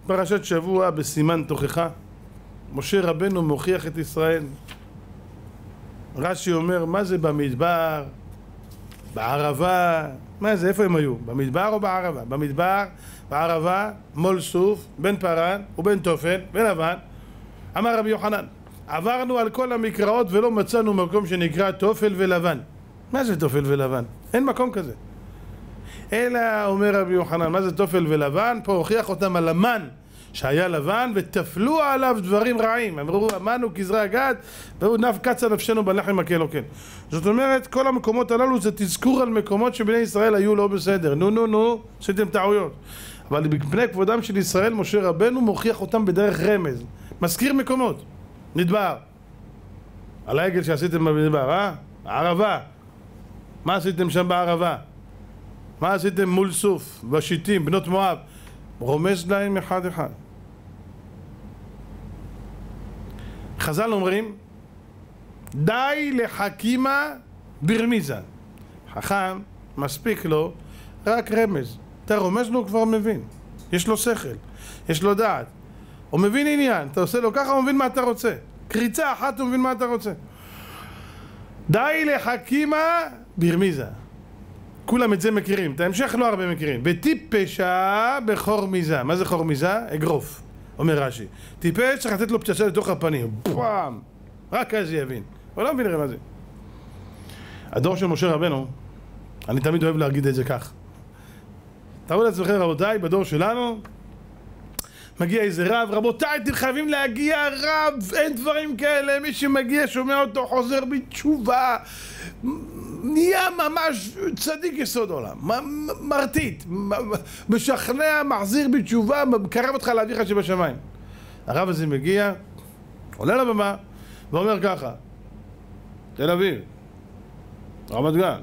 פרשת שבוע בסימן תוכחה. משה רבנו מוכיח את ישראל. רש"י אומר, מה זה במדבר? בערבה? מה זה? איפה הם היו? במדבר או בערבה? במדבר, בערבה, מול סוף, בין פרן ובין תופל ולבן. אמר רבי יוחנן, עברנו על כל המקראות ולא מצאנו מקום שנקרא תופל ולבן. מה זה תופל ולבן? אין מקום כזה. אלא אומר רבי יוחנן, מה זה תופל ולבן? פה הוכיח אותם על המן שהיה לבן ותפלו עליו דברים רעים. אמרו, המן הוא כזרע הגת והוא קצה נפשנו בלחם כאלוקים. זאת אומרת, כל המקומות הללו זה תזכור על מקומות שבני ישראל היו לא בסדר. נו, עשיתם טעויות. אבל בפני כבודם של ישראל, משה רבנו מוכיח אותם בדרך רמז. מזכיר מקומות. מדבר. על העגל שעשיתם במדבר, הערבה. מה עשיתם שם בערבה? מה עשיתם מול סוף, בשיטים, בנות מואב? רומז להם אחד אחד. חז"ל אומרים, די לחכימה ברמיזה. חכם, מספיק לו רק רמז. אתה רומז לו, הוא כבר מבין. יש לו שכל, יש לו דעת. הוא מבין עניין, אתה עושה לו ככה, הוא מבין מה אתה רוצה. קריצה אחת, הוא מבין מה אתה רוצה. די לחכימה ברמיזה. כולם את זה מכירים, את ההמשך לא הרבה מכירים. וטיפשה בחורמיזה. מה זה חורמיזה? אגרוף, אומר רש"י. טיפש צריך לתת לו פצצה לתוך הפנים. פעם! רק אז יבין. הוא לא מבין מה זה. הדור של משה רבנו, אני תמיד אוהב להגיד את זה כך. תראו לעצמכם רבותיי, בדור שלנו מגיע איזה רב, רבותיי אתם חייבים להגיע רב, אין דברים כאלה, מי שמגיע שומע אותו חוזר בתשובה, נהיה ממש צדיק יסוד עולם, מרטיט, משכנע, מחזיר בתשובה, מקרב אותך לאביך שבשמיים. הרב הזה מגיע, עולה לבמה ואומר ככה, תל אביב, רמת גן,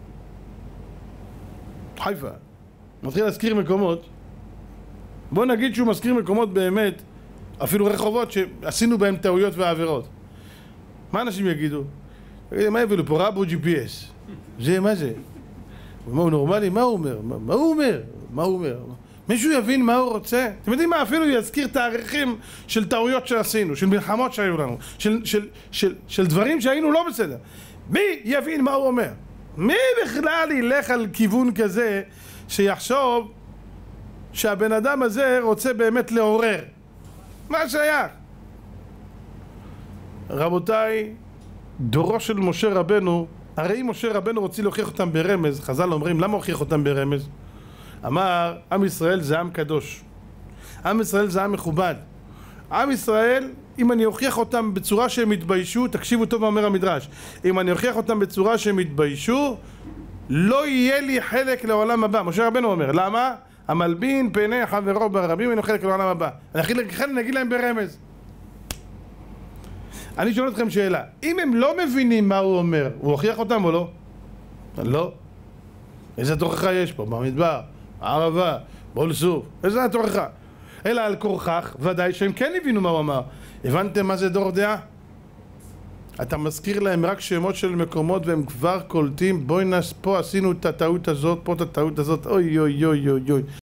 חיפה, מתחיל להזכיר מקומות. בוא נגיד שהוא מזכיר מקומות באמת, אפילו רחובות שעשינו בהם טעויות ועבירות. מה אנשים יגידו? מה יבילו פה? רבו GPS. זה מה זה? מה הוא נורמלי? מה הוא אומר? מה הוא אומר? מישהו יבין מה הוא רוצה? אתם יודעים מה? אפילו יזכיר תאריכים של טעויות שעשינו, של מלחמות שהיו לנו, של דברים שהיינו לא בסדר. מי יבין מה הוא אומר? מי בכלל ילך על כיוון כזה שיחשוב שהבן אדם הזה רוצה באמת לעורר? מה שייך? רבותיי, דורו של משה רבנו, הרי אם משה רבנו רוצה להוכיח אותם ברמז, חז"ל אומרים, למה הוכיח אותם ברמז? אמר, עם ישראל זה עם קדוש, עם ישראל זה עם מכובד. עם ישראל, אם אני אוכיח אותם בצורה שהם התביישו, תקשיבו טוב מה אומר המדרש, אם אני אוכיח אותם בצורה שהם התביישו, לא יהיה לי חלק לעולם הבא. משה רבנו אומר, למה? המלבין פני חברו ברבים אינו חלק לעולם הבא. לכן נגיד להם ברמז. אני שואל אתכם שאלה, אם הם לא מבינים מה הוא אומר, הוא הוכיח אותם או לא? לא. איזה תוכחה יש פה? במדבר, הערבה, מול סוף, איזה תוכחה? אלא על כורכך, ודאי שהם כן הבינו מה הוא אמר. הבנתם מה זה דור דעה? אתה מזכיר להם רק שמות של מקומות והם כבר קולטים, בואי פה עשינו את הטעות הזאת, פה את הטעות הזאת, אוי אוי אוי אוי אוי.